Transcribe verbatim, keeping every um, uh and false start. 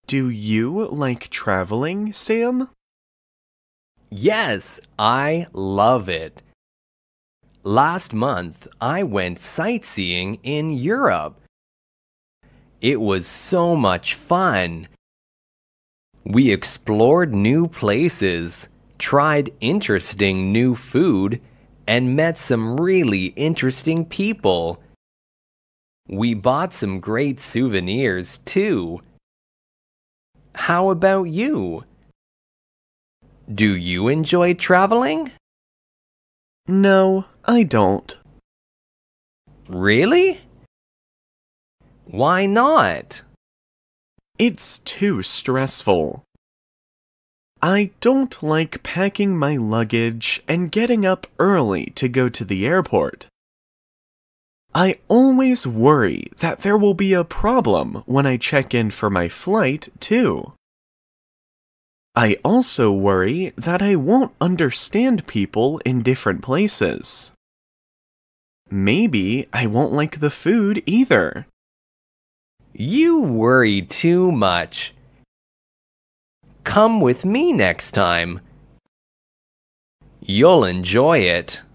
Do you like traveling, Sam? Yes, I love it. Last month, I went sightseeing in Europe. It was so much fun. We explored new places, tried interesting new food, and met some really interesting people. We bought some great souvenirs, too. How about you? Do you enjoy traveling? No, I don't. Really? Why not? It's too stressful. I don't like packing my luggage and getting up early to go to the airport. I always worry that there will be a problem when I check in for my flight, too. I also worry that I won't understand people in different places. Maybe I won't like the food either. You worry too much. Come with me next time. You'll enjoy it.